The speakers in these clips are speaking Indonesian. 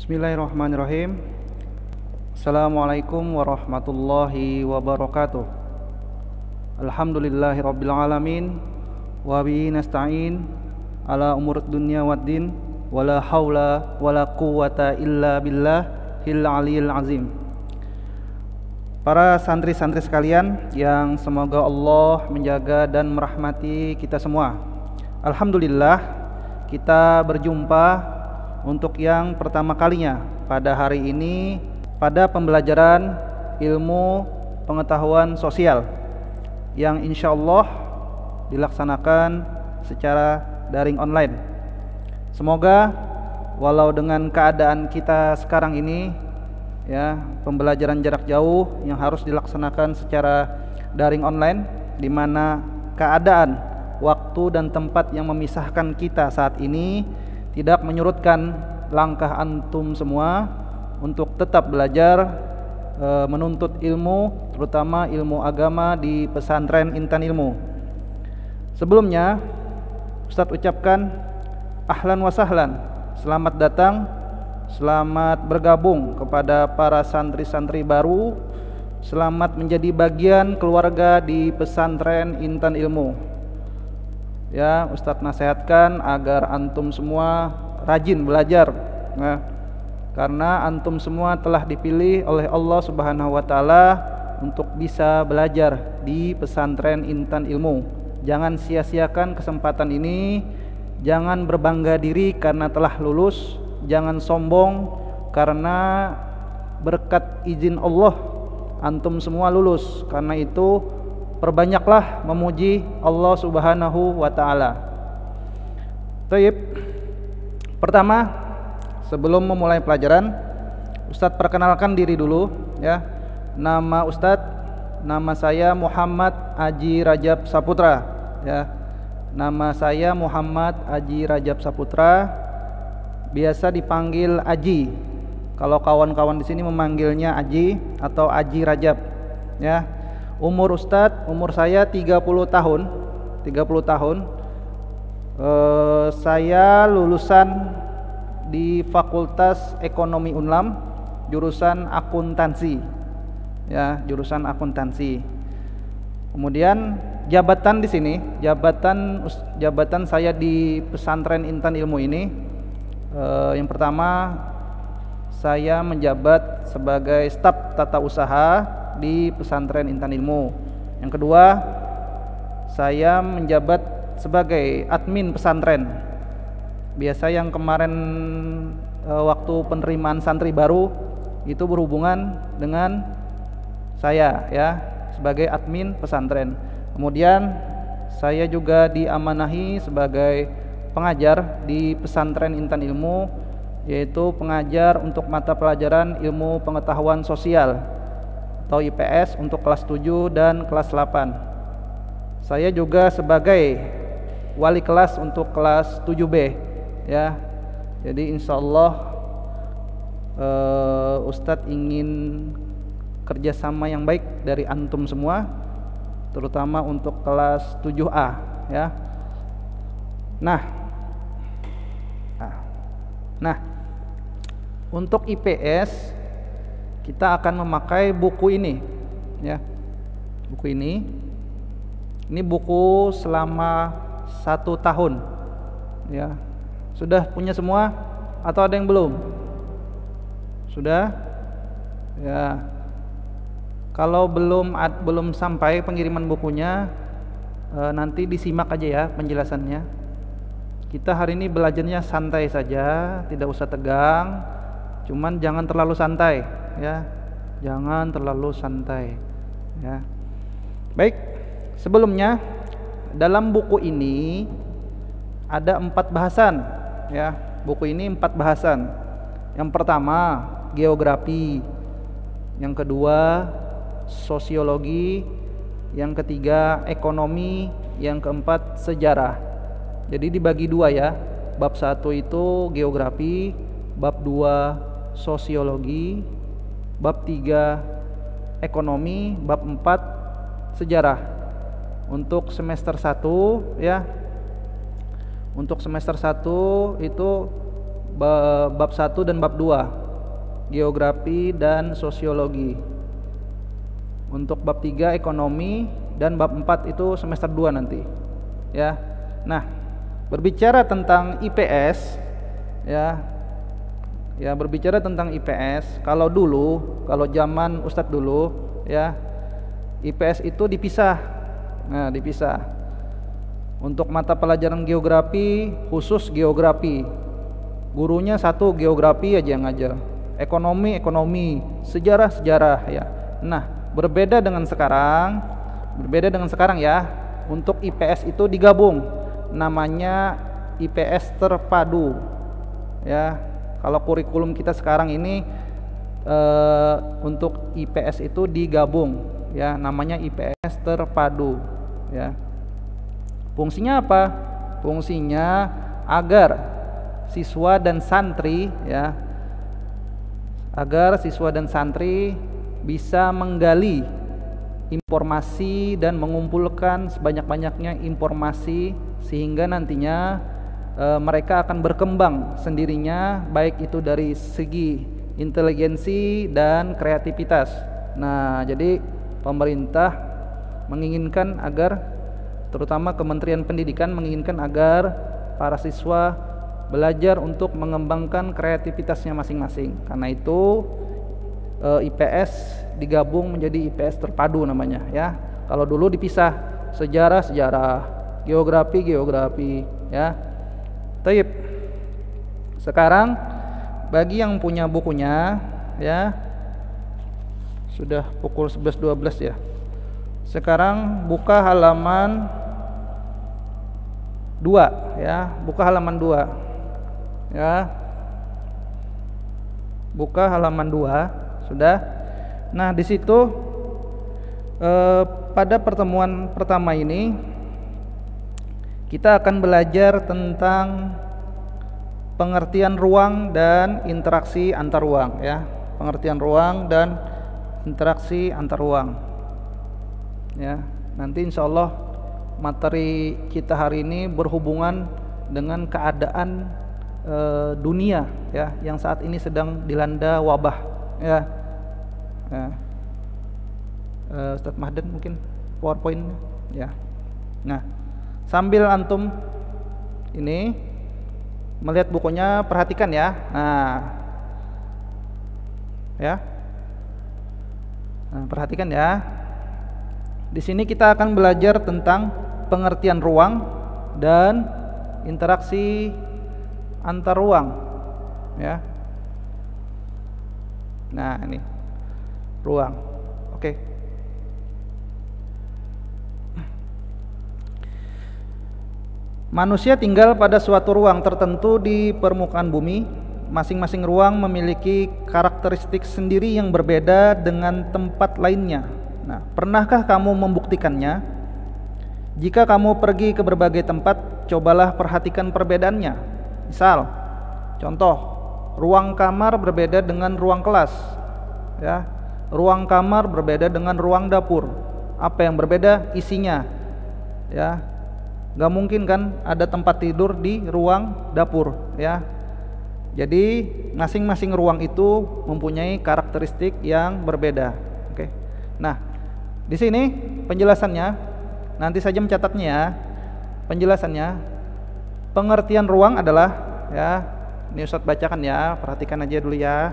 Bismillahirrahmanirrahim. Assalamualaikum warahmatullahi wabarakatuh. Alhamdulillahirabbil alamin wa bihi nasta'in ala umur dunya waddin wala haula wala quwwata illa billahil aliyil azim. Para santri-santri sekalian yang semoga Allah menjaga dan merahmati kita semua. Alhamdulillah kita berjumpa untuk yang pertama kalinya pada hari ini pada pembelajaran ilmu pengetahuan sosial yang insya Allah dilaksanakan secara daring online. Semoga walau dengan keadaan kita sekarang ini ya, pembelajaran jarak jauh yang harus dilaksanakan secara daring online, di mana keadaan, waktu dan tempat yang memisahkan kita saat ini tidak menyurutkan langkah antum semua untuk tetap belajar menuntut ilmu, terutama ilmu agama di pesantren Intan Ilmu. Sebelumnya Ustadz ucapkan ahlan wa sahlan, selamat datang, selamat bergabung kepada para santri-santri baru, selamat menjadi bagian keluarga di pesantren Intan Ilmu. Ya, Ustadz nasihatkan agar antum semua rajin belajar, nah, karena antum semua telah dipilih oleh Allah Subhanahu wa Ta'ala untuk bisa belajar di pesantren Intan Ilmu. Jangan sia-siakan kesempatan ini, jangan berbangga diri karena telah lulus, jangan sombong karena berkat izin Allah antum semua lulus. Karena itu perbanyaklah memuji Allah Subhanahu wa Ta'ala. Taib. Pertama, sebelum memulai pelajaran, Ustadz perkenalkan diri dulu ya. Nama Ustadz, nama saya Muhammad Aji Rajab Saputra ya. Nama saya Muhammad Aji Rajab Saputra, biasa dipanggil Aji. Kalau kawan-kawan di sini memanggilnya Aji atau Aji Rajab ya. Umur Ustadz, umur saya 30 tahun. 30 tahun. Saya lulusan di Fakultas Ekonomi Unlam, jurusan akuntansi. Ya, jurusan akuntansi. Kemudian jabatan di sini, jabatan saya di pesantren Intan Ilmu ini, yang pertama saya menjabat sebagai staf tata usaha di pesantren Intan Ilmu. Yang kedua, saya menjabat sebagai admin pesantren. Biasa yang kemarin waktu penerimaan santri baru itu berhubungan dengan saya ya, sebagai admin pesantren. Kemudian saya juga diamanahi sebagai pengajar di pesantren Intan Ilmu, yaitu pengajar untuk mata pelajaran ilmu pengetahuan sosial atau IPS untuk kelas 7 dan kelas 8. Saya juga sebagai wali kelas untuk kelas 7B ya. Jadi insyaallah Ustadz ingin kerjasama yang baik dari antum semua, terutama untuk kelas 7A ya. Nah, untuk IPS kita akan memakai buku ini ya. Buku ini buku selama 1 tahun ya. Sudah punya semua atau ada yang belum? Sudah ya. Kalau belum sampai pengiriman bukunya, nanti disimak aja ya penjelasannya. Kita hari ini belajarnya santai saja, tidak usah tegang, cuman jangan terlalu santai ya, jangan terlalu santai ya. Baik, sebelumnya dalam buku ini ada 4 bahasan ya. Buku ini 4 bahasan. Yang pertama geografi, yang kedua sosiologi, yang ketiga ekonomi, yang keempat sejarah. Jadi dibagi 2 ya. Bab 1 itu geografi, bab 2 sosiologi, bab 3 ekonomi, bab 4 sejarah. Untuk semester 1 ya. Untuk semester 1 itu bab 1 dan bab 2, geografi dan sosiologi. Untuk bab 3 ekonomi, dan bab 4 itu semester 2 nanti. Ya. Nah, berbicara tentang IPS ya. Ya, berbicara tentang IPS, kalau zaman Ustadz dulu ya, IPS itu dipisah. Nah, dipisah. Untuk mata pelajaran geografi, khusus geografi. Gurunya satu geografi aja yang ngajar. Ekonomi, sejarah ya. Nah, berbeda dengan sekarang ya. Untuk IPS itu digabung, namanya IPS terpadu. Ya, kalau kurikulum kita sekarang ini untuk IPS itu digabung, ya, namanya IPS terpadu. Ya. Fungsinya apa? Fungsinya agar siswa dan santri bisa menggali informasi dan mengumpulkan sebanyak-banyaknya informasi sehingga nantinya mereka akan berkembang sendirinya, baik itu dari segi inteligensi dan kreativitas. Nah, jadi pemerintah menginginkan agar, terutama Kementerian Pendidikan menginginkan agar para siswa belajar untuk mengembangkan kreativitasnya masing-masing. Karena itu IPS digabung menjadi IPS terpadu namanya ya. Kalau dulu dipisah, sejarah, geografi ya. Taib. Sekarang bagi yang punya bukunya ya, sudah pukul 11.12 ya. Sekarang buka halaman 2 ya, buka halaman 2 ya. Buka halaman 2 sudah. Nah, di situ pada pertemuan pertama ini kita akan belajar tentang pengertian ruang dan interaksi antar ruang ya. Pengertian ruang dan interaksi antar ruang. Ya, nanti insya Allah materi kita hari ini berhubungan dengan keadaan dunia ya, yang saat ini sedang dilanda wabah ya. Ustadz Mahdan mungkin PowerPoint ya. Nah, sambil antum ini melihat bukunya, perhatikan ya. Perhatikan ya. Di sini kita akan belajar tentang pengertian ruang dan interaksi antar ruang ya. Nah, ini ruang. Oke. Manusia tinggal pada suatu ruang tertentu di permukaan bumi. Masing-masing ruang memiliki karakteristik sendiri yang berbeda dengan tempat lainnya. Nah, pernahkah kamu membuktikannya? Jika kamu pergi ke berbagai tempat, cobalah perhatikan perbedaannya. Misal, contoh, ruang kamar berbeda dengan ruang kelas. Ya, ruang kamar berbeda dengan ruang dapur. Apa yang berbeda? Isinya. Ya, nggak mungkin kan ada tempat tidur di ruang dapur ya. Jadi masing-masing ruang itu mempunyai karakteristik yang berbeda. Oke. Nah, di sini penjelasannya, nanti saja mencatatnya ya. Penjelasannya, pengertian ruang adalah ya, ini Ustadz bacakan ya, perhatikan aja dulu ya.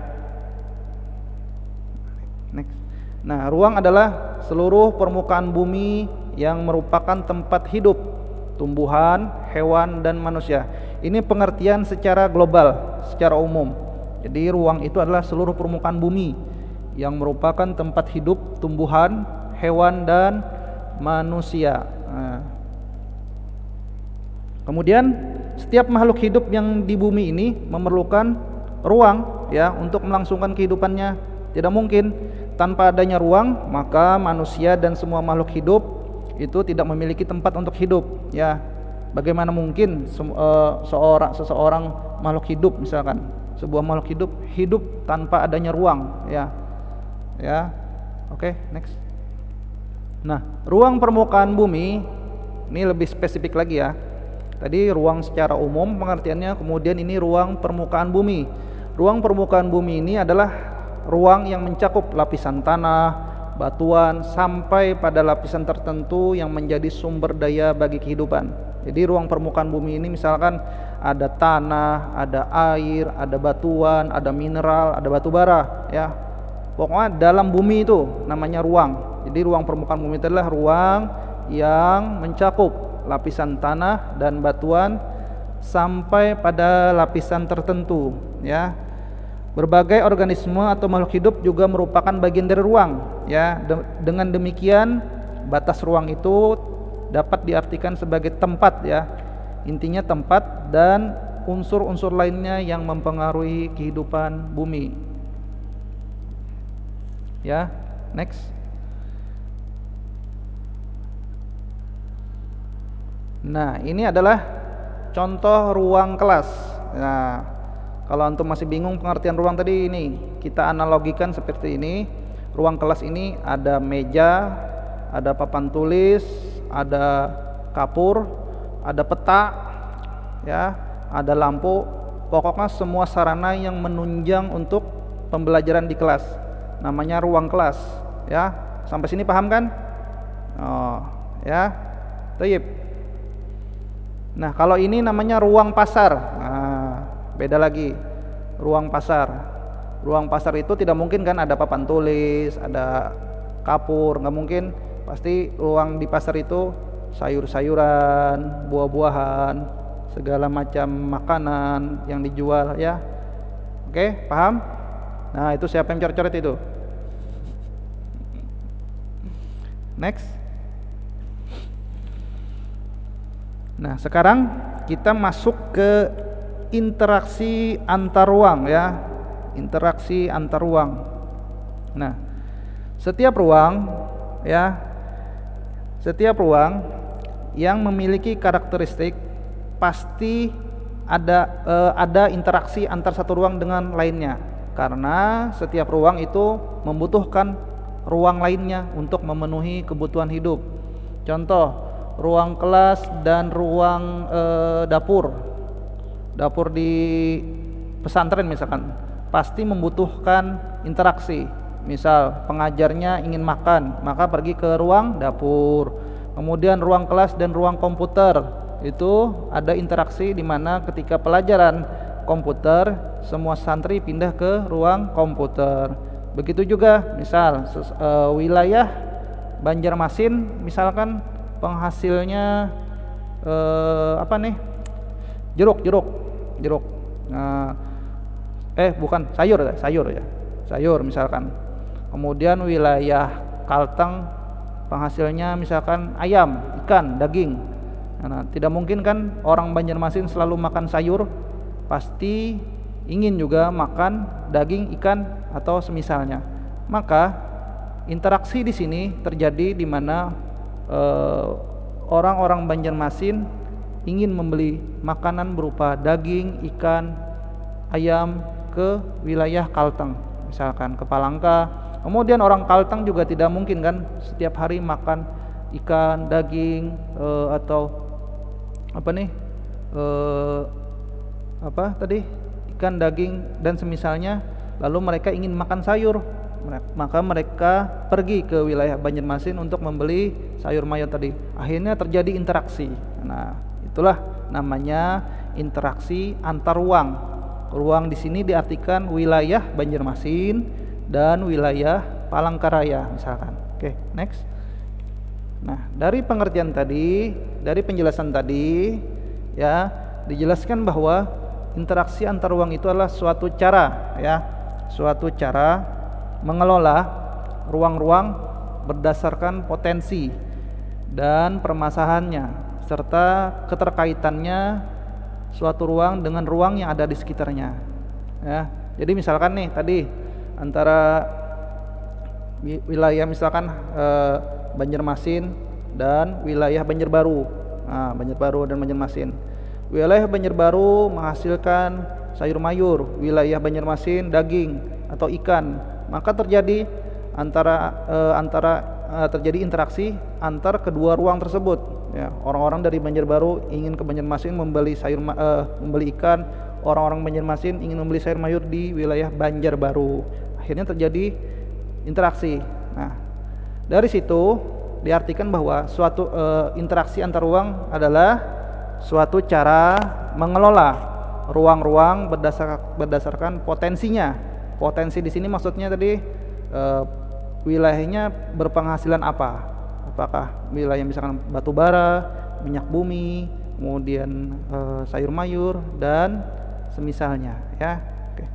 Next. Nah, ruang adalah seluruh permukaan bumi yang merupakan tempat hidup tumbuhan, hewan, dan manusia. Ini pengertian secara global, secara umum. Jadi ruang itu adalah seluruh permukaan bumi yang merupakan tempat hidup tumbuhan, hewan, dan manusia. Nah, kemudian setiap makhluk hidup yang di bumi ini memerlukan ruang ya untuk melangsungkan kehidupannya. Tidak mungkin tanpa adanya ruang, maka manusia dan semua makhluk hidup itu tidak memiliki tempat untuk hidup ya. Bagaimana mungkin seseorang makhluk hidup, misalkan sebuah makhluk hidup tanpa adanya ruang ya. Oke, next. Nah, ruang permukaan bumi ini lebih spesifik lagi ya. Tadi ruang secara umum pengertiannya, kemudian ini ruang permukaan bumi. Ruang permukaan bumi ini adalah ruang yang mencakup lapisan tanah, batuan, sampai pada lapisan tertentu yang menjadi sumber daya bagi kehidupan. Jadi ruang permukaan bumi ini misalkan ada tanah, ada air, ada batuan, ada mineral, ada batu bara, ya. Pokoknya dalam bumi itu namanya ruang. Jadi ruang permukaan bumi itu adalah ruang yang mencakup lapisan tanah dan batuan sampai pada lapisan tertentu, ya. Berbagai organisme atau makhluk hidup juga merupakan bagian dari ruang, ya. Dengan demikian batas ruang itu dapat diartikan sebagai tempat, ya. Intinya tempat dan unsur-unsur lainnya yang mempengaruhi kehidupan bumi. Ya, next. Nah, ini adalah contoh ruang kelas. Nah, kalau antum masih bingung pengertian ruang tadi, ini kita analogikan seperti ini. Ruang kelas ini ada meja, ada papan tulis, ada kapur, ada peta, ya, ada lampu. Pokoknya semua sarana yang menunjang untuk pembelajaran di kelas. Namanya ruang kelas, ya. Sampai sini paham kan? Oh, ya. Tayyib. Nah, kalau ini namanya ruang pasar. Nah, beda lagi. Ruang pasar. Ruang pasar itu tidak mungkin kan ada papan tulis, ada kapur, nggak mungkin. Pasti ruang di pasar itu sayur-sayuran, buah-buahan, segala macam makanan yang dijual, ya. Oke, paham? Nah, itu siapa yang coret-coret itu? Next. Nah, sekarang kita masuk ke interaksi antar ruang, ya. Interaksi antar ruang. Nah, setiap ruang, ya, setiap ruang yang memiliki karakteristik pasti ada interaksi antar satu ruang dengan lainnya, karena setiap ruang itu membutuhkan ruang lainnya untuk memenuhi kebutuhan hidup. Contoh, ruang kelas dan ruang dapur di pesantren misalkan pasti membutuhkan interaksi. Misal pengajarnya ingin makan, maka pergi ke ruang dapur. Kemudian ruang kelas dan ruang komputer itu ada interaksi di mana ketika pelajaran komputer semua santri pindah ke ruang komputer. Begitu juga misal wilayah Banjarmasin misalkan penghasilnya jeruk. Nah, bukan sayur misalkan. Kemudian wilayah Kalteng penghasilnya misalkan ayam, ikan, daging. Nah, tidak mungkin kan orang Banjarmasin selalu makan sayur, pasti ingin juga makan daging, ikan atau semisalnya. Maka interaksi di sini terjadi di mana orang-orang Banjarmasin ingin membeli makanan berupa daging, ikan, ayam ke wilayah Kalteng, misalkan ke Palangka. Kemudian orang Kalteng juga tidak mungkin kan setiap hari makan ikan, daging atau ikan, daging dan semisalnya, lalu mereka ingin makan sayur, maka mereka pergi ke wilayah Banjarmasin untuk membeli sayur mayur tadi. Akhirnya terjadi interaksi. Nah, itulah namanya interaksi antar ruang. Ruang di sini diartikan wilayah Banjarmasin dan wilayah Palangkaraya misalkan. Oke, next. Nah, dari pengertian tadi, dari penjelasan tadi, ya, dijelaskan bahwa interaksi antar ruang itu adalah suatu cara, ya, suatu cara mengelola ruang-ruang berdasarkan potensi dan permasalahannya serta keterkaitannya suatu ruang dengan ruang yang ada di sekitarnya, ya. Jadi misalkan nih tadi antara wilayah misalkan Banjarmasin dan wilayah Banjarbaru. Nah, Banjarbaru dan Banjarmasin. Wilayah Banjarbaru menghasilkan sayur mayur, wilayah Banjarmasin daging atau ikan. Maka terjadi terjadi interaksi antar kedua ruang tersebut. Ya, orang-orang dari Banjarbaru ingin ke Banjarmasin membeli membeli ikan, orang-orang Banjarmasin ingin membeli sayur mayur di wilayah Banjarbaru. Akhirnya terjadi interaksi. Nah, dari situ diartikan bahwa suatu interaksi antar ruang adalah suatu cara mengelola ruang-ruang berdasarkan potensinya. Potensi di sini maksudnya tadi wilayahnya berpenghasilan apa? Apakah wilayah misalkan batu bara, minyak bumi, kemudian sayur mayur dan semisalnya, ya. Oke.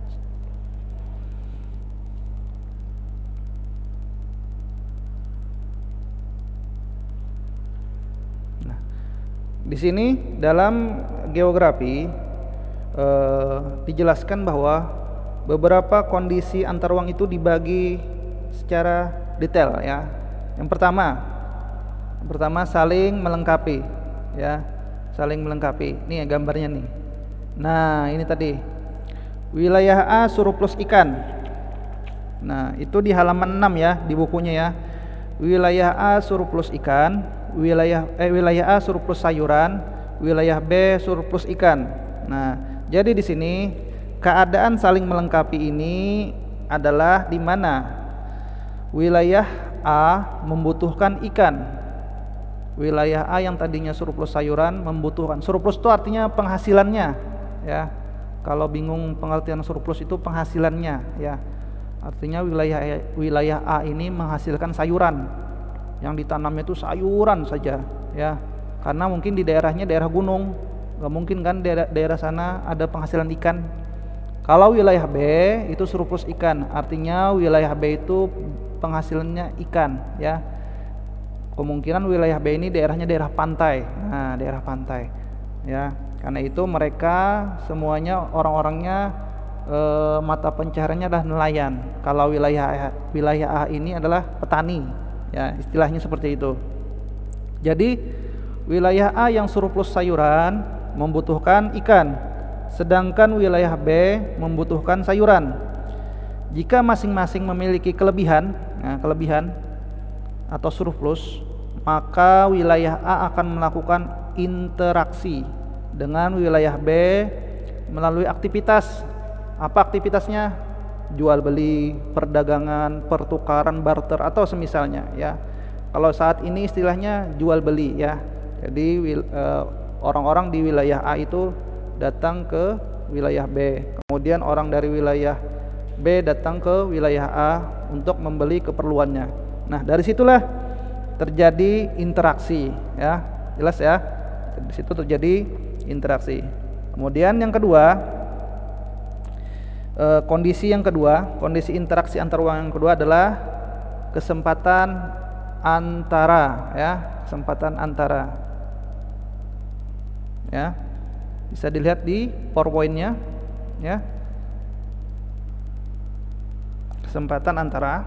Nah, di sini dalam geografi dijelaskan bahwa beberapa kondisi antar ruang itu dibagi secara detail, ya. Yang pertama saling melengkapi, ya, saling melengkapi. Nih gambarnya nih. Nah, ini tadi wilayah A surplus ikan. Nah, itu di halaman 6 ya di bukunya ya. Wilayah A surplus ikan, wilayah A surplus sayuran, wilayah B surplus ikan. Nah, jadi di sini keadaan saling melengkapi ini adalah di mana wilayah A membutuhkan ikan. Wilayah A yang tadinya surplus sayuran membutuhkan. Surplus itu artinya penghasilannya, ya. Kalau bingung pengertian surplus itu penghasilannya, ya. Artinya wilayah A ini menghasilkan sayuran. Yang ditanamnya itu sayuran saja, ya. Karena mungkin di daerahnya daerah gunung, nggak mungkin kan daerah sana ada penghasilan ikan. Kalau wilayah B itu surplus ikan, artinya wilayah B itu penghasilannya ikan, ya. Kemungkinan wilayah B ini daerahnya daerah pantai. Nah, daerah pantai, ya. Karena itu mereka semuanya orang-orangnya mata pencahariannya adalah nelayan. Kalau wilayah A ini adalah petani, ya, istilahnya seperti itu. Jadi wilayah A yang surplus sayuran membutuhkan ikan, sedangkan wilayah B membutuhkan sayuran. Jika masing-masing memiliki kelebihan atau surplus, maka wilayah A akan melakukan interaksi dengan wilayah B melalui aktivitas. Apa aktivitasnya? Jual beli, perdagangan, pertukaran, barter atau semisalnya, ya. Kalau saat ini istilahnya jual beli, ya. Jadi orang-orang di wilayah A itu datang ke wilayah B, kemudian orang dari wilayah B datang ke wilayah A untuk membeli keperluannya. Nah, dari situlah terjadi interaksi, ya. Jelas ya? Di situ terjadi interaksi. Kemudian yang kedua, kondisi interaksi antar ruang yang kedua adalah kesempatan antara, ya, kesempatan antara. Ya. Bisa dilihat di PowerPoint-nya, ya. Kesempatan antara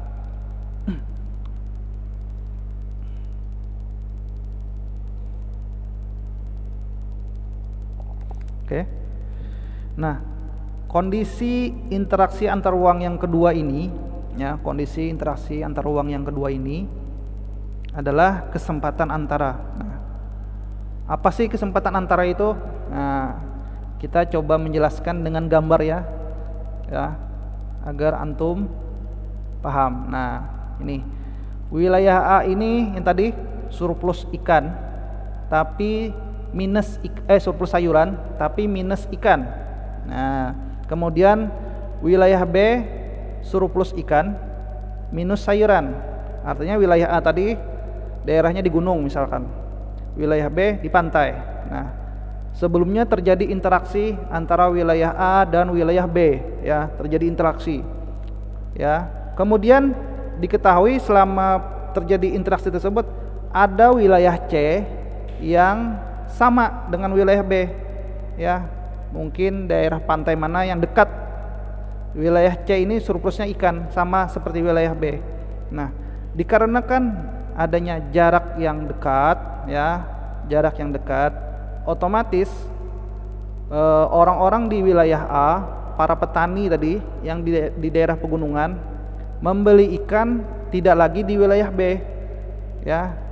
Oke. Nah, kondisi interaksi antar ruang yang kedua ini, ya, kondisi interaksi antar ruang yang kedua ini adalah kesempatan antara. Nah, apa sih kesempatan antara itu? Nah, kita coba menjelaskan dengan gambar, ya. Ya, agar antum paham. Nah, ini wilayah A ini yang tadi surplus ikan, tapi surplus sayuran, tapi minus ikan. Nah, kemudian wilayah B surplus ikan, minus sayuran. Artinya wilayah A tadi daerahnya di gunung misalkan, wilayah B di pantai. Nah, sebelumnya terjadi interaksi antara wilayah A dan wilayah B, ya, terjadi interaksi, ya. Kemudian diketahui selama terjadi interaksi tersebut ada wilayah C yang sama dengan wilayah B, ya. Mungkin daerah pantai mana yang dekat. Wilayah C ini surplusnya ikan, sama seperti wilayah B. Nah, dikarenakan adanya jarak yang dekat, ya, jarak yang dekat, otomatis orang-orang di wilayah A, para petani tadi yang di daerah pegunungan, membeli ikan tidak lagi di wilayah B, ya,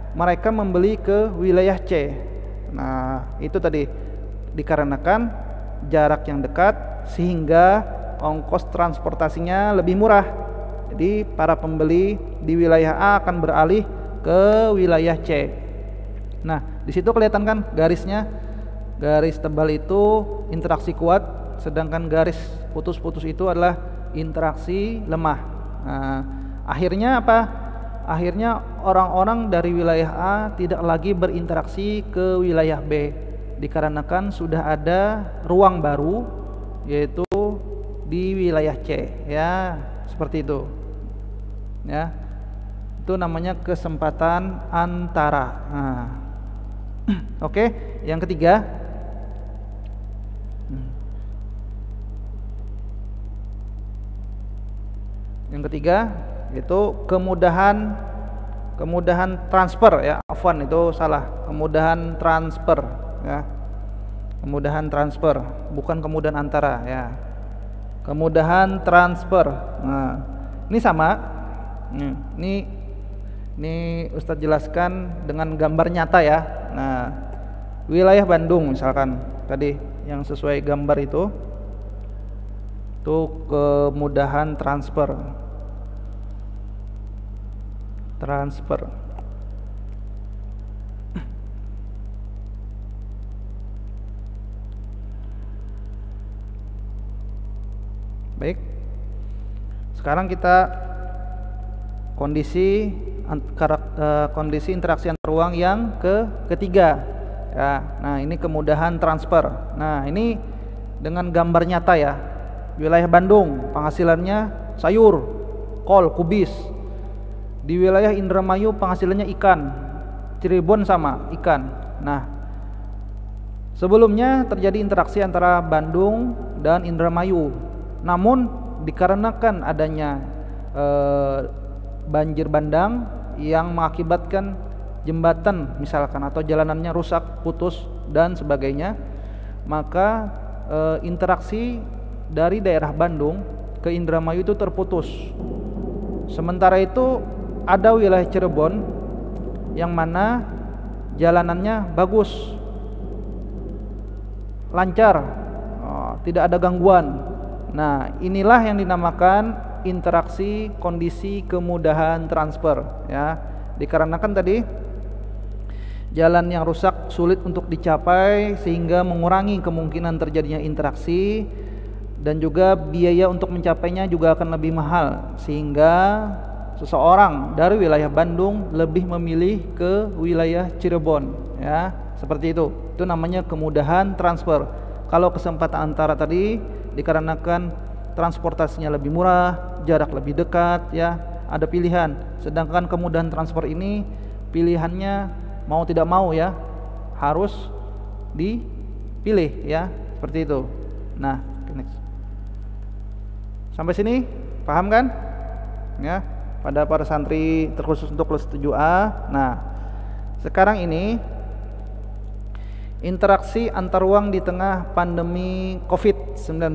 mereka membeli ke wilayah C. Nah, itu tadi dikarenakan jarak yang dekat sehingga ongkos transportasinya lebih murah. Jadi para pembeli di wilayah A akan beralih ke wilayah C. Nah, di situ kelihatan kan garisnya. Garis tebal itu interaksi kuat, sedangkan garis putus-putus itu adalah interaksi lemah. Nah, akhirnya apa? Akhirnya orang-orang dari wilayah A tidak lagi berinteraksi ke wilayah B dikarenakan sudah ada ruang baru, yaitu di wilayah C, ya, seperti itu. Ya. Itu namanya kesempatan antara. Nah. Oke, yang ketiga. Yang ketiga itu kemudahan transfer, ya. Afwan, itu salah. Kemudahan transfer, ya. Kemudahan transfer, bukan kemudahan antara, ya. Kemudahan transfer. Nah, ini sama. Ini Ustadz jelaskan dengan gambar nyata, ya. Nah, wilayah Bandung misalkan tadi yang sesuai gambar itu kemudahan transfer. Baik. Sekarang kita kondisi interaksi antar ruang yang ketiga. Ya, nah ini kemudahan transfer. Nah, ini dengan gambar nyata, ya. Wilayah Bandung penghasilannya sayur, kol, kubis. Di wilayah Indramayu penghasilannya ikan. Cirebon sama ikan. Nah, sebelumnya terjadi interaksi antara Bandung dan Indramayu. Namun dikarenakan adanya banjir bandang yang mengakibatkan jembatan misalkan atau jalanannya rusak, putus dan sebagainya, maka interaksi dari daerah Bandung ke Indramayu itu terputus. Sementara itu ada wilayah Cirebon yang mana jalanannya bagus, lancar, tidak ada gangguan. Nah, inilah yang dinamakan interaksi kondisi kemudahan transfer, ya. Dikarenakan tadi jalan yang rusak sulit untuk dicapai sehingga mengurangi kemungkinan terjadinya interaksi, dan juga biaya untuk mencapainya juga akan lebih mahal, sehingga seseorang dari wilayah Bandung lebih memilih ke wilayah Cirebon, ya, seperti itu. Itu namanya kemudahan transfer. Kalau kesempatan antara tadi dikarenakan transportasinya lebih murah, jarak lebih dekat, ya, ada pilihan. Sedangkan kemudahan transfer ini pilihannya mau tidak mau, ya, harus dipilih, ya, seperti itu. Nah, next. Sampai sini paham kan? Ya, pada para santri terkhusus untuk kelas 7A. Nah, sekarang ini interaksi antar ruang di tengah pandemi COVID-19.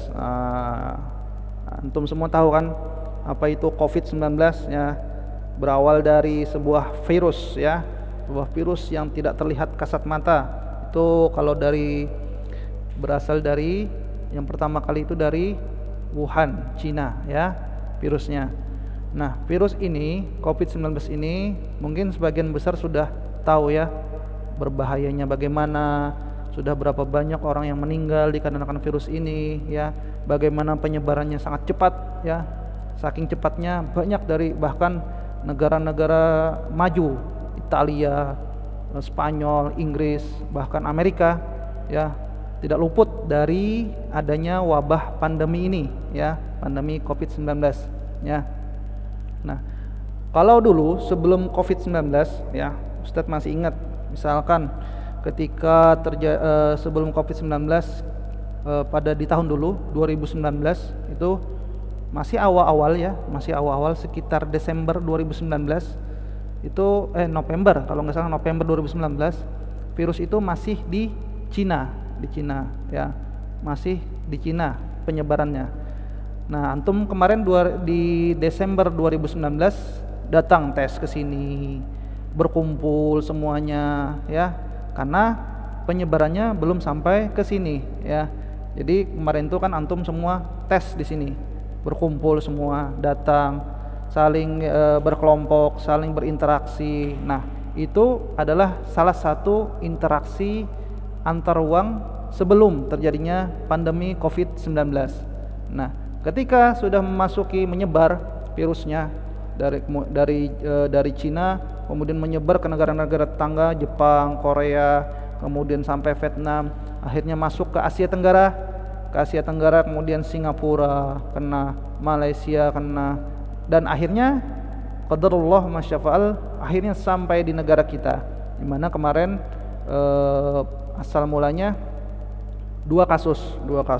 Antum semua tahu kan apa itu COVID-19, ya. Berawal dari sebuah virus, ya. Sebuah virus yang tidak terlihat kasat mata. Itu kalau berasal dari yang pertama kali itu dari Wuhan, Cina, ya, virusnya. Nah, virus ini, COVID-19 ini mungkin sebagian besar sudah tahu, ya, berbahayanya bagaimana, sudah berapa banyak orang yang meninggal dikarenakan virus ini, ya, bagaimana penyebarannya sangat cepat, ya, saking cepatnya banyak dari bahkan negara-negara maju, Italia, Spanyol, Inggris, bahkan Amerika, ya, tidak luput dari adanya wabah pandemi ini, ya, pandemi COVID-19, ya. Nah, kalau dulu sebelum COVID-19, ya, Ustadz masih ingat, misalkan ketika sebelum COVID-19 pada di tahun dulu 2019 itu masih awal-awal, ya, masih awal-awal sekitar Desember 2019 itu November, kalau nggak salah November 2019, virus itu masih di Cina, ya, masih di Cina penyebarannya. Nah, antum kemarin di Desember 2019 datang tes ke sini, berkumpul semuanya ya, karena penyebarannya belum sampai ke sini ya. Jadi kemarin itu kan antum semua tes di sini, berkumpul semua, datang, saling berkelompok, saling berinteraksi. Nah, itu adalah salah satu interaksi antar ruang sebelum terjadinya pandemi COVID-19. Nah, ketika sudah memasuki menyebar virusnya dari Cina, kemudian menyebar ke negara-negara tetangga, Jepang, Korea, kemudian sampai Vietnam, akhirnya masuk ke Asia Tenggara, kemudian Singapura kena, Malaysia kena, dan akhirnya qadarullah masyafa'al, akhirnya sampai di negara kita, dimana kemarin asal mulanya dua kasus,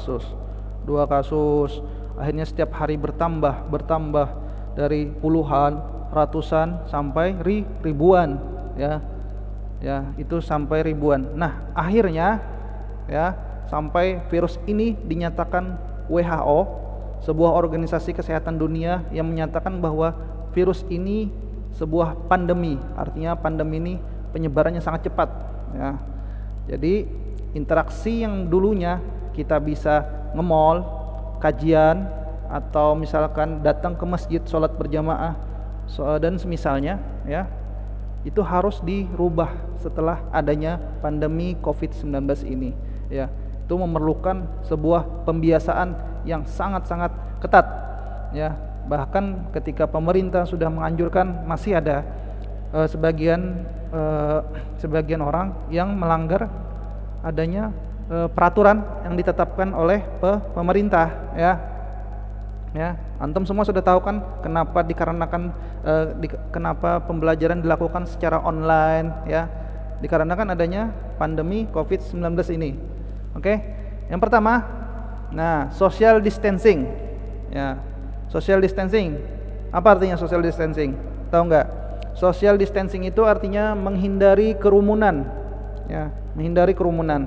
akhirnya setiap hari bertambah dari puluhan, ratusan sampai ribuan ya, itu sampai ribuan. Nah, akhirnya ya sampai virus ini dinyatakan WHO, sebuah organisasi kesehatan dunia, yang menyatakan bahwa virus ini sebuah pandemi. Artinya pandemi ini penyebarannya sangat cepat ya. Jadi interaksi yang dulunya kita bisa nge-mall, kajian, atau misalkan datang ke masjid sholat berjamaah dan semisalnya ya, itu harus dirubah setelah adanya pandemi COVID-19 ini ya. Itu memerlukan sebuah pembiasaan yang sangat-sangat ketat ya. Bahkan ketika pemerintah sudah menganjurkan, masih ada sebagian orang yang melanggar adanya peraturan yang ditetapkan oleh pemerintah ya. Antum semua sudah tahu kan kenapa pembelajaran dilakukan secara online ya, dikarenakan adanya pandemi COVID-19 ini. Oke. Yang pertama, nah, social distancing ya. Social distancing, apa artinya social distancing? Tahu nggak? Social distancing itu artinya menghindari kerumunan ya, menghindari kerumunan.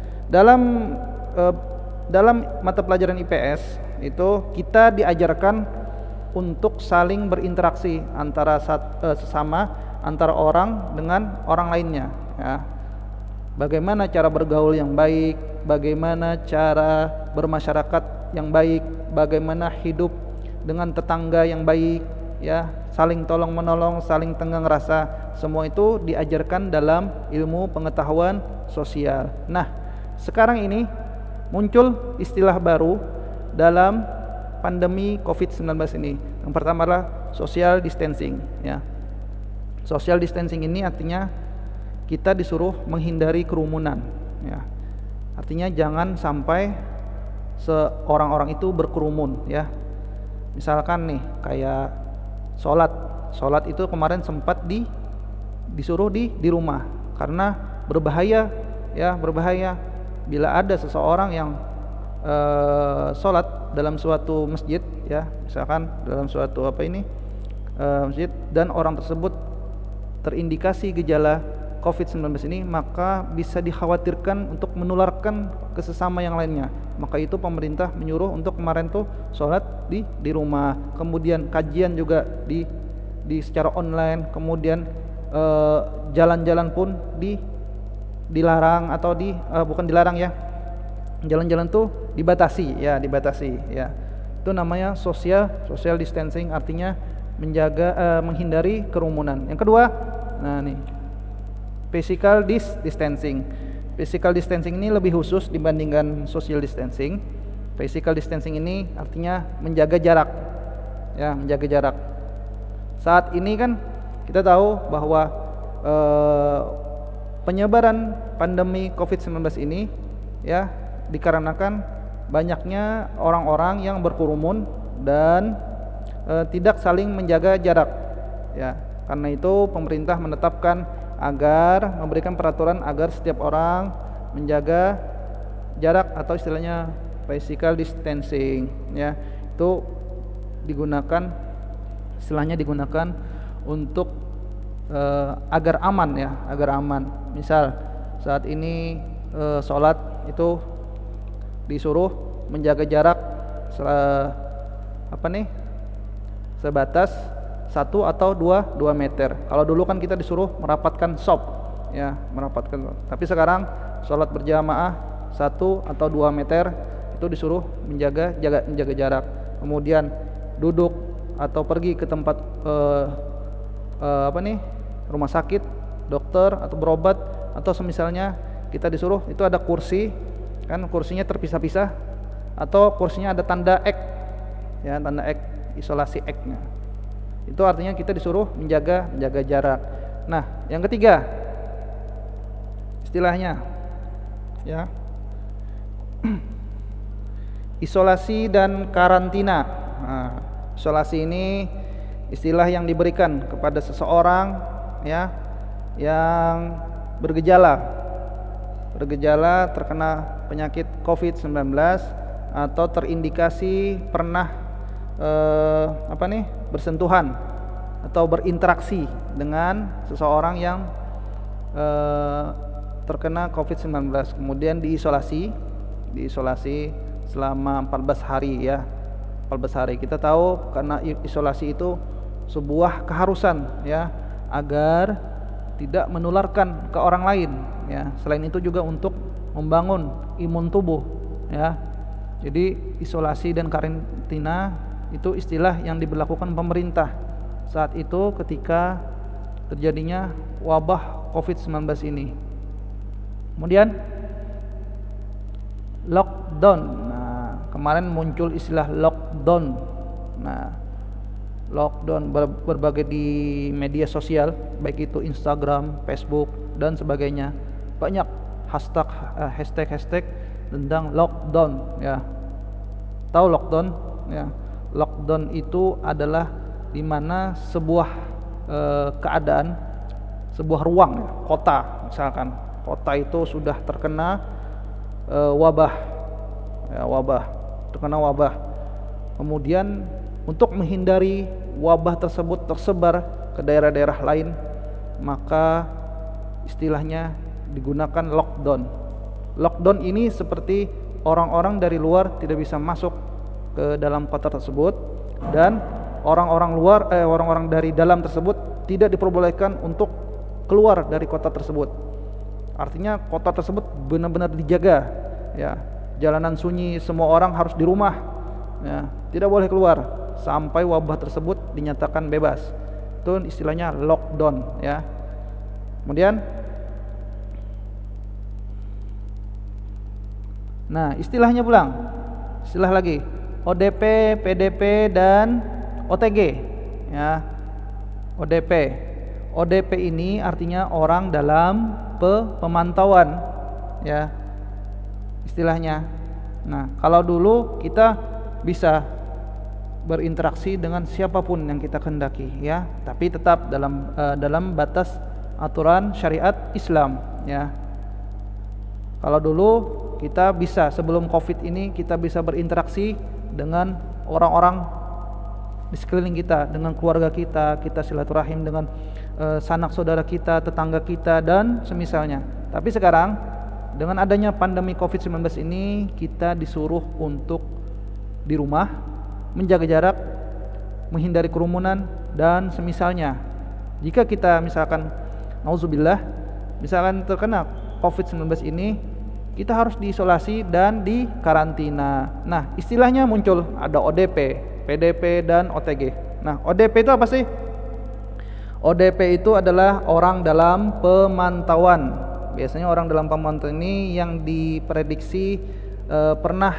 Dalam mata pelajaran IPS itu kita diajarkan untuk saling berinteraksi antara sesama, antara orang dengan orang lainnya ya. Bagaimana cara bergaul yang baik, bagaimana cara bermasyarakat yang baik, bagaimana hidup dengan tetangga yang baik ya, saling tolong menolong, saling tenggang rasa, semua itu diajarkan dalam ilmu pengetahuan sosial. Nah, sekarang ini muncul istilah baru dalam pandemi COVID-19 ini. Yang pertama adalah social distancing ya. Social distancing ini artinya kita disuruh menghindari kerumunan ya. Artinya jangan sampai orang itu berkerumun ya. Misalkan nih kayak sholat itu kemarin sempat disuruh di rumah karena berbahaya ya, berbahaya bila ada seseorang yang sholat dalam suatu masjid ya, misalkan dalam suatu masjid, dan orang tersebut terindikasi gejala COVID-19 ini, maka bisa dikhawatirkan untuk menularkan ke sesama yang lainnya. Maka itu pemerintah menyuruh untuk kemarin tuh sholat di rumah, kemudian kajian juga di secara online, kemudian jalan-jalan pun dilarang atau bukan dilarang ya, jalan-jalan tuh dibatasi ya. Itu namanya social distancing, artinya menghindari kerumunan. Yang kedua, nah nih, physical distancing. Physical distancing ini lebih khusus dibandingkan social distancing. Physical distancing ini artinya menjaga jarak ya, menjaga jarak. Saat ini kan kita tahu bahwa penyebaran pandemi COVID-19 ini ya dikarenakan banyaknya orang-orang yang berkerumun dan tidak saling menjaga jarak ya. Karena itu pemerintah menetapkan agar memberikan peraturan agar setiap orang menjaga jarak atau istilahnya physical distancing ya. Itu istilahnya digunakan untuk agar aman ya, agar aman. Misal saat ini sholat itu disuruh menjaga jarak sebatas 1 atau 2 meter. Kalau dulu kan kita disuruh merapatkan shop, ya, merapatkan. Tapi sekarang sholat berjamaah 1 atau 2 meter itu disuruh menjaga jarak. Kemudian duduk atau pergi ke tempat rumah sakit, dokter atau berobat atau semisalnya kita disuruh, itu ada kursi, kan kursinya terpisah-pisah atau kursinya ada tanda X, ya, tanda X, isolasi X-nya. Itu artinya kita disuruh menjaga jarak. Nah, yang ketiga istilahnya, ya, isolasi dan karantina. Nah, isolasi ini istilah yang diberikan kepada seseorang, ya, yang bergejala terkena penyakit COVID-19 atau terindikasi pernah bersentuhan atau berinteraksi dengan seseorang yang terkena COVID-19, kemudian diisolasi selama 14 hari, ya. 14 hari. Kita tahu karena isolasi itu sebuah keharusan, ya, agar tidak menularkan ke orang lain, ya. Selain itu juga untuk membangun imun tubuh, ya. Jadi isolasi dan karantina itu istilah yang diberlakukan pemerintah saat itu ketika terjadinya wabah COVID-19 ini. Kemudian lockdown. Nah, kemarin muncul istilah lockdown. Nah, lockdown berbagai di media sosial, baik itu Instagram, Facebook dan sebagainya. Banyak hashtag tentang lockdown, ya. Tahu lockdown, ya. Lockdown itu adalah di mana sebuah keadaan, sebuah ruang, ya, kota, misalkan kota itu sudah terkena wabah, terkena wabah. Kemudian untuk menghindari wabah tersebut tersebar ke daerah-daerah lain, maka istilahnya digunakan lockdown. Lockdown ini seperti orang-orang dari luar tidak bisa masuk ke dalam kota tersebut, dan orang-orang dari dalam tersebut tidak diperbolehkan untuk keluar dari kota tersebut. Artinya kota tersebut benar-benar dijaga, ya. Jalanan sunyi, semua orang harus di rumah, ya, tidak boleh keluar sampai wabah tersebut dinyatakan bebas. Itu istilahnya lockdown, ya. Kemudian, nah, istilahnya pulang, istilah lagi, ODP, PDP dan OTG, ya. ODP ini artinya orang dalam pemantauan, ya, istilahnya. Nah, kalau dulu kita bisa berinteraksi dengan siapapun yang kita kehendaki, ya, tapi tetap dalam batas aturan syariat Islam, ya. Kalau dulu kita bisa, sebelum COVID ini kita bisa berinteraksi dengan orang-orang di sekeliling kita, dengan keluarga kita silaturahim dengan sanak saudara kita, tetangga kita dan semisalnya. Tapi sekarang dengan adanya pandemi COVID-19 ini, kita disuruh untuk di rumah, menjaga jarak, menghindari kerumunan dan semisalnya. Jika kita misalkan nauzubillah, misalkan terkena COVID-19 ini, kita harus diisolasi dan dikarantina. Nah, istilahnya muncul, ada ODP, PDP dan OTG. Nah, ODP itu apa sih? ODP itu adalah orang dalam pemantauan. Biasanya orang dalam pemantauan ini yang diprediksi pernah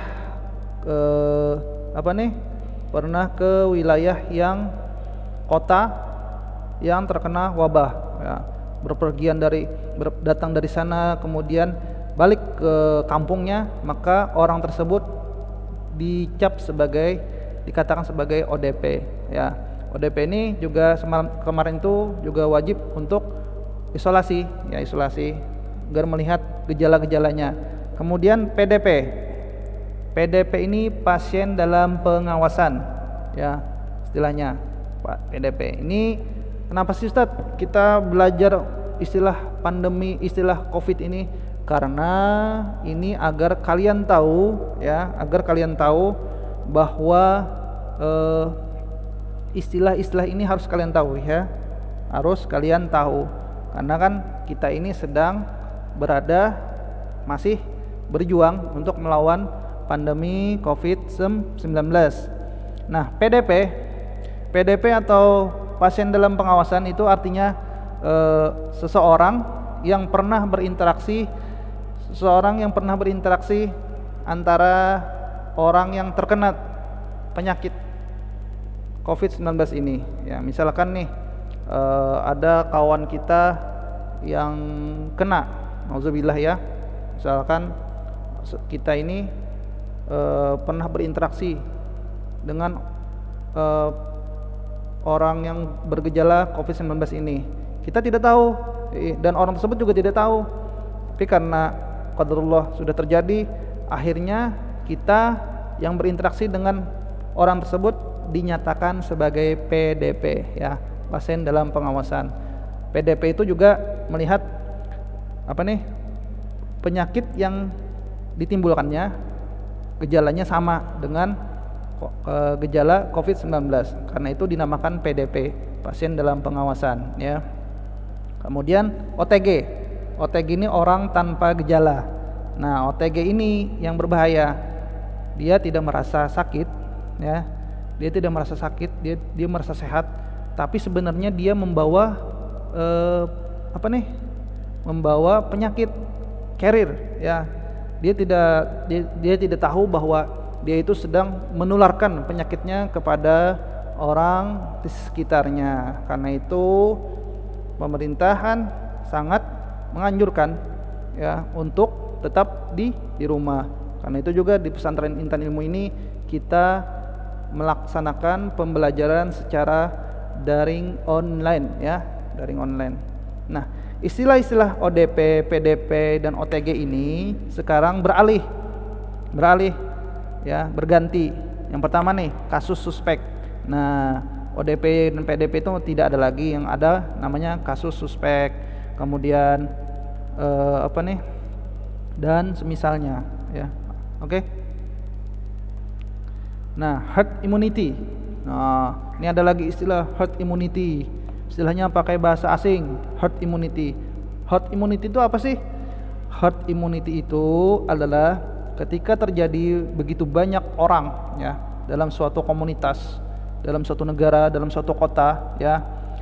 ke wilayah yang kota yang terkena wabah, ya. Datang dari sana, kemudian balik ke kampungnya, maka orang tersebut dikatakan sebagai ODP, ya. ODP ini juga kemarin itu juga wajib untuk isolasi agar melihat gejala-gejalanya. Kemudian PDP ini pasien dalam pengawasan, ya, istilahnya Pak PDP. Ini kenapa sih Ustaz kita belajar istilah pandemi, istilah COVID ini? Karena ini agar kalian tahu, ya, bahwa istilah-istilah ini harus kalian tahu ya. Harus kalian tahu. Karena kan kita ini sedang masih berjuang untuk melawan pandemi COVID-19. Nah, PDP atau pasien dalam pengawasan itu artinya seseorang yang pernah berinteraksi antara orang yang terkena penyakit COVID-19 ini. Ya, misalkan nih ada kawan kita yang kena, nauzubillah ya. Misalkan kita ini pernah berinteraksi dengan orang yang bergejala COVID-19 ini. Kita tidak tahu dan orang tersebut juga tidak tahu. Tapi karena qadarullah sudah terjadi, akhirnya kita yang berinteraksi dengan orang tersebut dinyatakan sebagai PDP ya, pasien dalam pengawasan. PDP itu juga melihat penyakit yang ditimbulkannya gejalanya sama dengan gejala COVID-19. Karena itu dinamakan PDP, pasien dalam pengawasan ya. Kemudian OTG ini orang tanpa gejala. Nah, OTG ini yang berbahaya. Dia tidak merasa sakit ya. Dia tidak merasa sakit, dia merasa sehat, tapi sebenarnya dia membawa membawa penyakit carrier ya. Dia tidak tahu bahwa dia itu sedang menularkan penyakitnya kepada orang di sekitarnya. Karena itu pemerintahan sangat menganjurkan ya untuk tetap di rumah. Karena itu juga di pesantren Intan Ilmu ini kita melaksanakan pembelajaran secara daring online ya, daring online. Nah, istilah-istilah ODP, PDP dan OTG ini sekarang beralih ya, berganti. Yang pertama nih, kasus suspek. Nah, ODP dan PDP itu tidak ada lagi, yang ada namanya kasus suspek. Kemudian dan semisalnya ya. Oke. Nah, herd immunity. Nah, ini ada lagi istilah herd immunity. Istilahnya pakai bahasa asing, herd immunity. Herd immunity itu apa sih? Herd immunity itu adalah ketika terjadi begitu banyak orang ya dalam suatu komunitas, dalam suatu negara, dalam suatu kota ya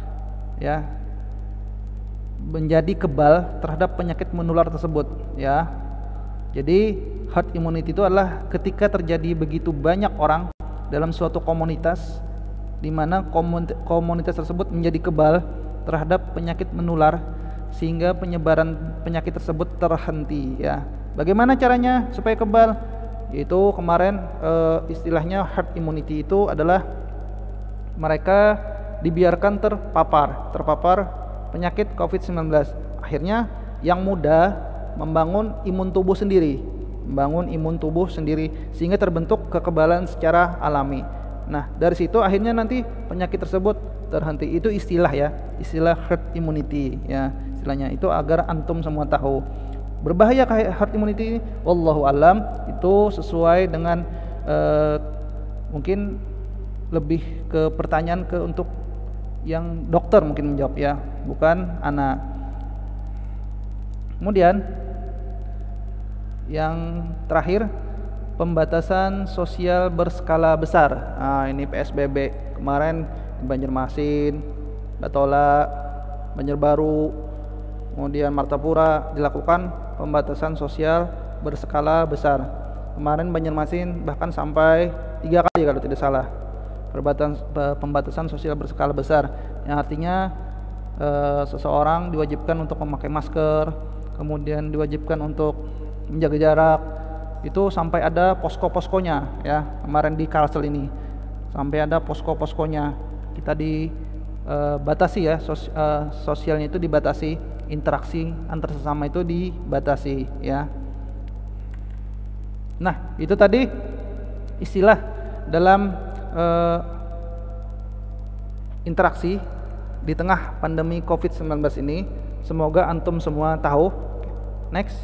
menjadi kebal terhadap penyakit menular tersebut ya. Jadi herd immunity itu adalah ketika terjadi begitu banyak orang dalam suatu komunitas di mana komunitas tersebut menjadi kebal terhadap penyakit menular sehingga penyebaran penyakit tersebut terhenti ya. Bagaimana caranya supaya kebal? Yaitu kemarin istilahnya herd immunity itu adalah mereka dibiarkan terpapar penyakit COVID-19. Akhirnya yang muda membangun imun tubuh sendiri sehingga terbentuk kekebalan secara alami. Nah, dari situ akhirnya nanti penyakit tersebut terhenti. Itu istilah herd immunity ya. Istilahnya itu agar antum semua tahu. Berbahaya herd immunity? Wallahu alam, itu sesuai dengan mungkin lebih ke pertanyaan untuk yang dokter mungkin menjawab ya, bukan anak. Kemudian yang terakhir, pembatasan sosial berskala besar. Nah, ini PSBB kemarin di Banjarmasin, Batola, Banjarbaru, kemudian Martapura dilakukan pembatasan sosial berskala besar. Kemarin Banjarmasin bahkan sampai 3 kali kalau tidak salah pembatasan sosial berskala besar, yang artinya seseorang diwajibkan untuk memakai masker, kemudian diwajibkan untuk menjaga jarak. Itu sampai ada posko-poskonya ya. Kemarin di Kalsel ini sampai ada posko-poskonya. Kita dibatasi ya, sosialnya itu dibatasi, interaksi antar sesama itu dibatasi ya. Nah, itu tadi istilah dalam interaksi di tengah pandemi COVID-19 ini. Semoga antum semua tahu. Next.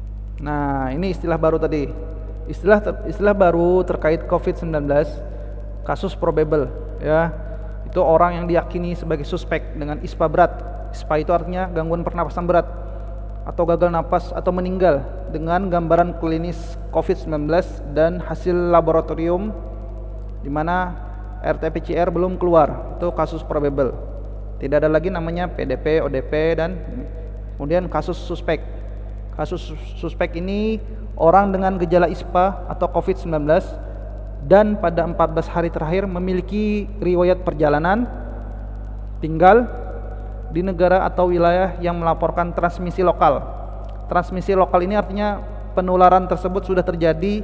Nah, ini istilah baru tadi. Istilah baru terkait COVID-19 kasus probable ya. Itu orang yang diyakini sebagai suspek dengan ISPA berat. ISPA itu artinya gangguan pernapasan berat atau gagal napas atau meninggal dengan gambaran klinis COVID-19 dan hasil laboratorium di mana RT-PCR belum keluar. Itu kasus probable. Tidak ada lagi namanya PDP, ODP dan kemudian kasus suspek. Kasus suspek ini orang dengan gejala ISPA atau COVID-19 dan pada 14 hari terakhir memiliki riwayat perjalanan tinggal di negara atau wilayah yang melaporkan transmisi lokal. Transmisi lokal ini artinya penularan tersebut sudah terjadi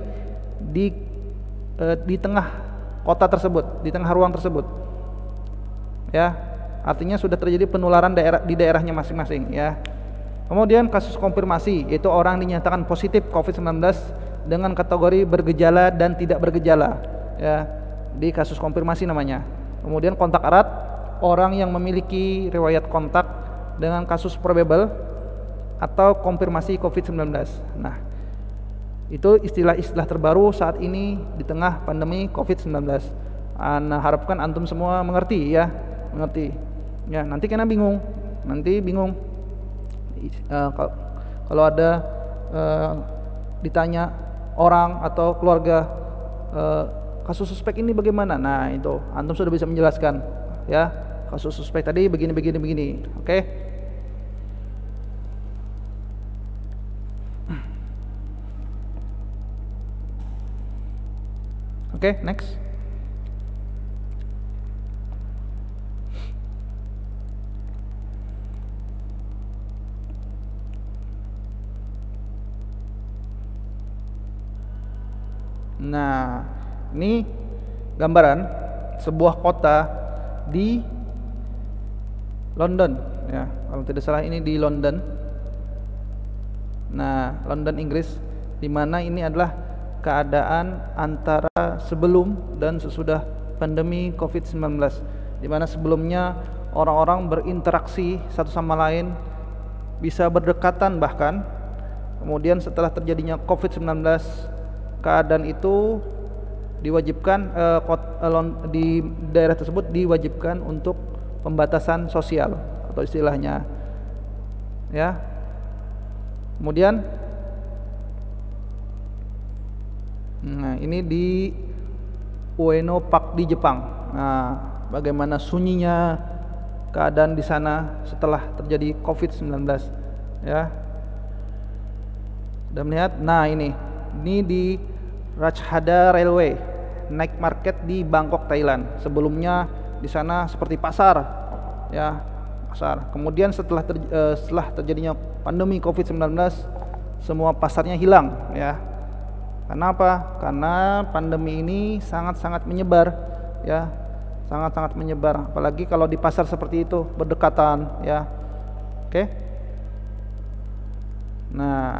di tengah kota tersebut, di tengah ruang tersebut. Ya, artinya sudah terjadi penularan di daerahnya masing-masing ya. Kemudian kasus konfirmasi, yaitu orang dinyatakan positif COVID-19 dengan kategori bergejala dan tidak bergejala ya. Di kasus konfirmasi namanya. Kemudian kontak erat, orang yang memiliki riwayat kontak dengan kasus probable atau konfirmasi COVID-19. Nah, itu istilah-istilah terbaru saat ini di tengah pandemi COVID-19. Ana harapkan antum semua mengerti ya, mengerti. Ya, nanti kena bingung. Kalau ada ditanya orang atau keluarga kasus suspek ini bagaimana? Nah, itu antum sudah bisa menjelaskan ya. Kasus suspek tadi begini. Oke? Oke, next. Nah, ini gambaran sebuah kota di London ya. Kalau tidak salah ini di London. Nah, London Inggris, di mana ini adalah keadaan antara sebelum dan sesudah pandemi COVID-19, di mana sebelumnya orang-orang berinteraksi satu sama lain, bisa berdekatan bahkan. Kemudian setelah terjadinya COVID-19, keadaan itu diwajibkan di daerah tersebut diwajibkan untuk pembatasan sosial atau istilahnya ya. Kemudian nah, ini di Ueno Park di Jepang. Nah, bagaimana sunyinya keadaan di sana setelah terjadi COVID-19 ya. Sudah melihat? Nah, ini di Ratchhada Railway Night Market di Bangkok, Thailand. Sebelumnya di sana seperti pasar ya, pasar. Kemudian setelah terjadinya pandemi COVID-19, semua pasarnya hilang ya. Kenapa? Karena pandemi ini sangat-sangat menyebar ya, sangat-sangat menyebar. Apalagi kalau di pasar seperti itu berdekatan ya. Oke. Nah,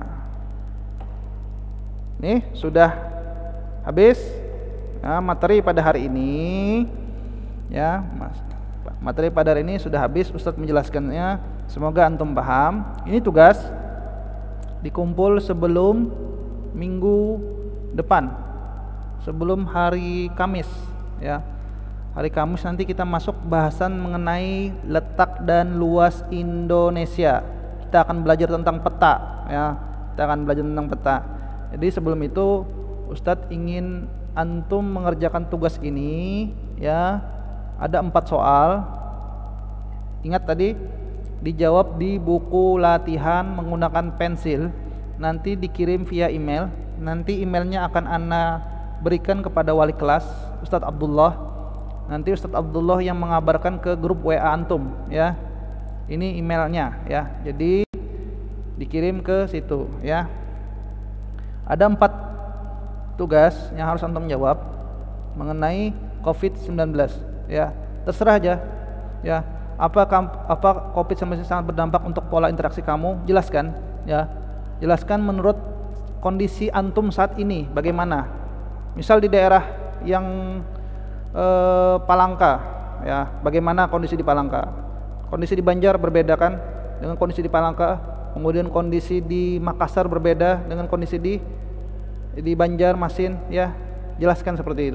nih sudah habis ya, materi pada hari ini ya. Materi pada hari ini sudah habis, Ustadz menjelaskannya. Semoga antum paham. Ini tugas dikumpul sebelum minggu depan, sebelum hari Kamis ya. Hari Kamis nanti kita masuk bahasan mengenai letak dan luas Indonesia. Kita akan belajar tentang peta ya. Kita akan belajar tentang peta. Jadi sebelum itu Ustadz ingin antum mengerjakan tugas ini ya. Ada 4 soal. Ingat tadi dijawab di buku latihan menggunakan pensil. Nanti dikirim via email. Nanti emailnya akan Ana berikan kepada wali kelas Ustadz Abdullah. Nanti Ustadz Abdullah yang mengabarkan ke grup WA antum ya. Ini emailnya ya. Jadi dikirim ke situ ya. Ada 4 tugas yang harus antum jawab mengenai COVID-19 ya. Terserah aja ya. Apa COVID-19 sangat berdampak untuk pola interaksi kamu? Jelaskan ya. Jelaskan menurut kondisi antum saat ini bagaimana. Misal di daerah yang Palangka ya, bagaimana kondisi di Palangka? Kondisi di Banjar berbeda kan dengan kondisi di Palangka. Kemudian kondisi di Makassar berbeda dengan kondisi di Banjarmasin ya. Jelaskan seperti itu.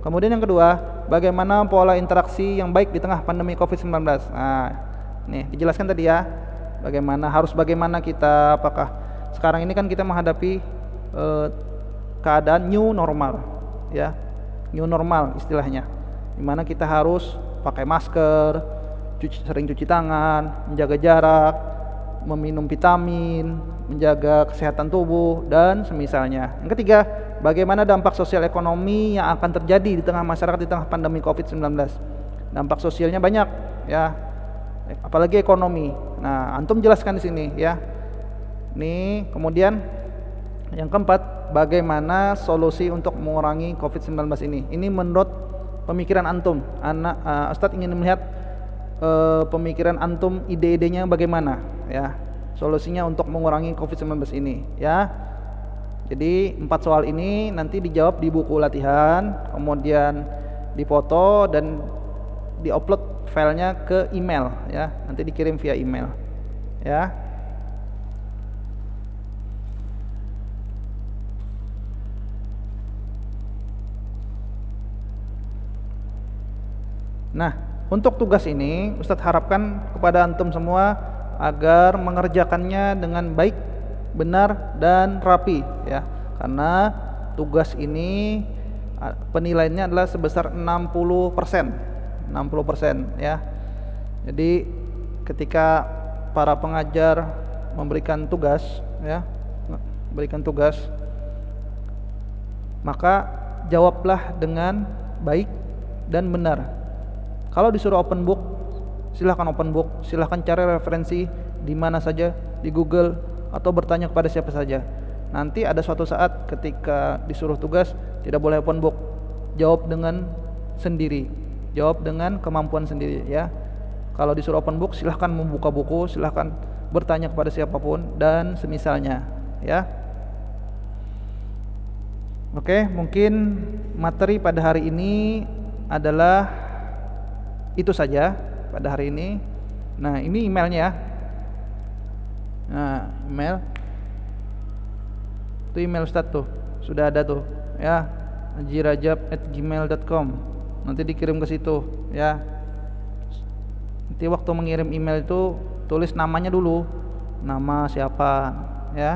Kemudian yang kedua, bagaimana pola interaksi yang baik di tengah pandemi COVID-19. Nah, nih dijelaskan tadi ya, bagaimana kita, apakah sekarang ini kan kita menghadapi keadaan new normal, ya, new normal istilahnya, dimana kita harus pakai masker, sering cuci tangan, menjaga jarak, meminum vitamin, menjaga kesehatan tubuh dan semisalnya. Yang ketiga, bagaimana dampak sosial ekonomi yang akan terjadi di tengah masyarakat di tengah pandemi COVID-19. Dampak sosialnya banyak, ya, apalagi ekonomi. Nah, antum jelaskan di sini, ya. Nih, kemudian yang keempat, bagaimana solusi untuk mengurangi COVID-19 ini. Ini menurut pemikiran antum. Ustadz ingin melihat pemikiran antum, ide-idenya bagaimana, ya, solusinya untuk mengurangi COVID-19 ini, ya. Jadi 4 soal ini nanti dijawab di buku latihan, kemudian dipoto dan diupload filenya ke email, ya, nanti dikirim via email, ya. Nah, untuk tugas ini Ustadz harapkan kepada antum semua agar mengerjakannya dengan baik, benar dan rapi, ya. Karena tugas ini penilaiannya adalah sebesar 60%, ya. Jadi ketika para pengajar memberikan tugas, ya, maka jawablah dengan baik dan benar. Kalau disuruh open book, silahkan open book, silahkan cari referensi di mana saja, di Google atau bertanya kepada siapa saja. Nanti ada suatu saat ketika disuruh tugas tidak boleh open book, jawab dengan sendiri, jawab dengan kemampuan sendiri, ya. Kalau disuruh open book silahkan membuka buku, silahkan bertanya kepada siapapun dan semisalnya, ya. Oke, mungkin materi pada hari ini adalah itu saja pada hari ini. Nah, ini emailnya. Nah, email. Itu email Ustadz tuh, sudah ada tuh, ya. hajirajab@gmail.com. Nanti dikirim ke situ, ya. Nanti waktu mengirim email itu tulis namanya dulu. Nama siapa, ya.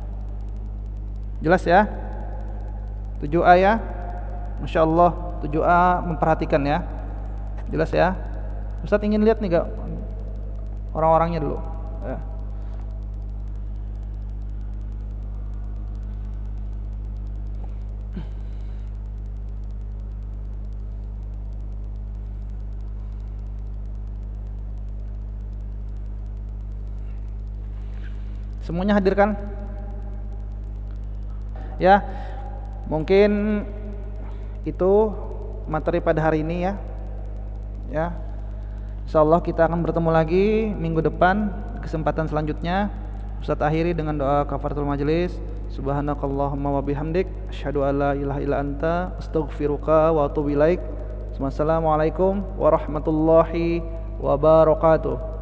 Jelas ya? 7A ya. Masya Allah, 7A memperhatikan ya. Jelas ya? Ustadz ingin lihat nih gak orang-orangnya dulu, ya. Semuanya hadir kan? Ya, mungkin itu materi pada hari ini, ya. Ya, insyaallah kita akan bertemu lagi minggu depan, kesempatan selanjutnya. Ustadz akhiri dengan doa kafaratul majelis. Subhanakallahumma wa bihamdik, asyhadu an la ilaha illa anta, astaghfiruka wa atubu ilaik. Wassalamualaikum warahmatullahi wabarakatuh.